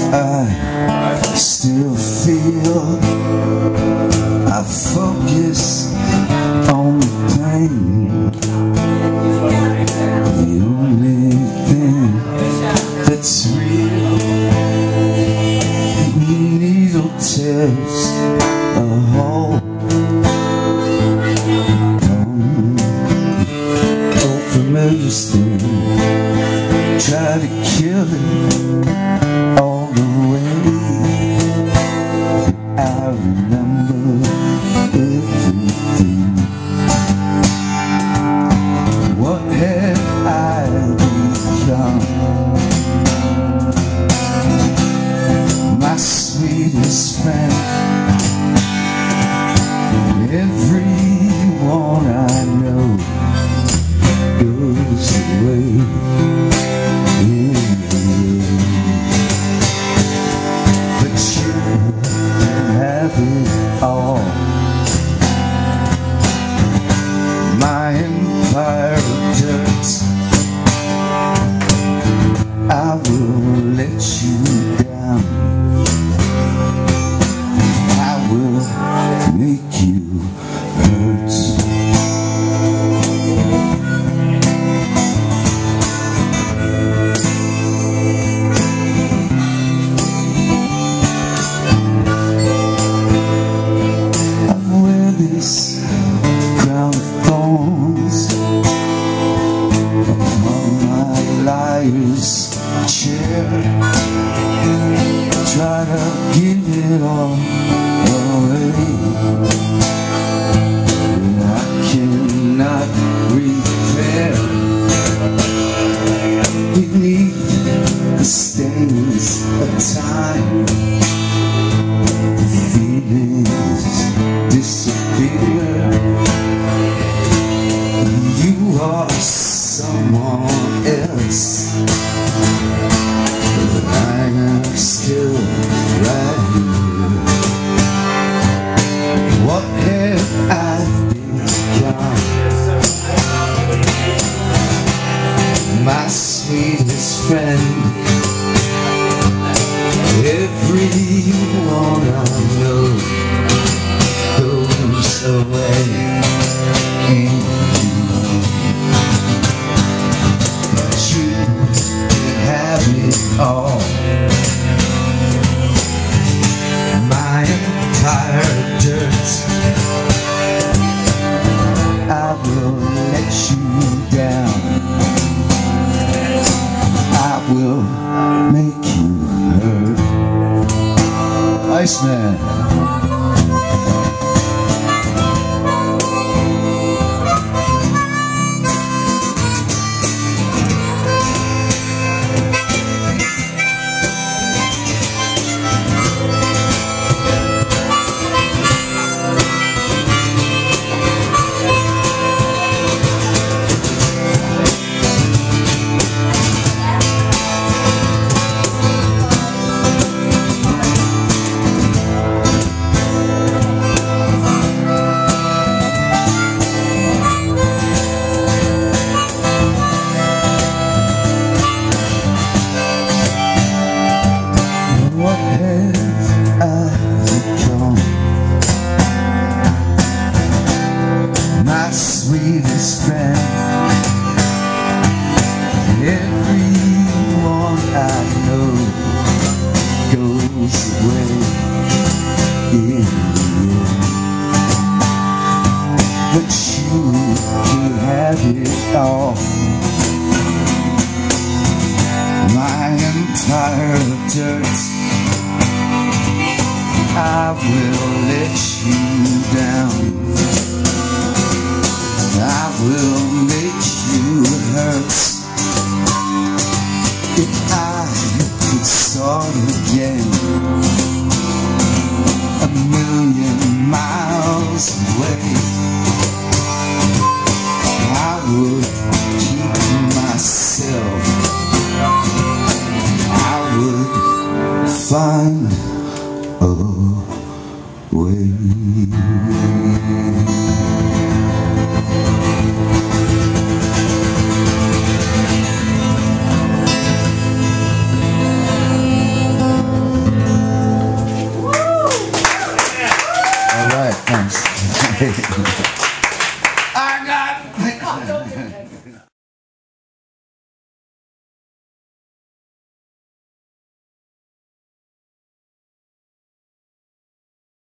I still feel I focus on the pain. The only thing that's real, the needle tears a hole. Old familiar sting, try to kill it all the way. I remember everything. What have I become? My sweetest friend. Everyone I know goes away. But you can have it all. My empire of dirt, I will let you down. I will make you hurt. I wear this crown of thorns upon my liar's chair. Try to give it all away, but I cannot repair. Beneath the stains of time, the feelings disappear. You are someone else, but I am still right here. What have I become? My sweetest friend. Everyone I know goes away in you. But you can have it all. My empire of dirt, I will let you down. I will make you hurt. Iceman. Sweetest friend. Everyone I know goes away in the end. But you can have it all. My empire of dirt, I will let you down. I will make you hurt. If I could start again, 1,000,000 miles away, I would keep myself. I would find